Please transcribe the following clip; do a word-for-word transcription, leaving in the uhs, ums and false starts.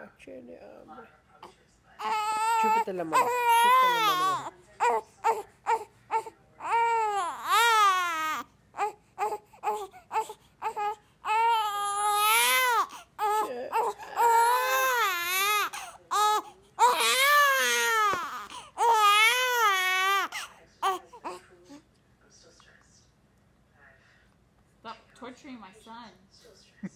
Chile, hombre. Chúpate la mano. Chúpate la mano. Stop torturing my son.